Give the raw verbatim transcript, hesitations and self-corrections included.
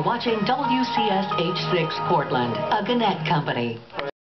watching W C S H six Portland, a Gannett Company.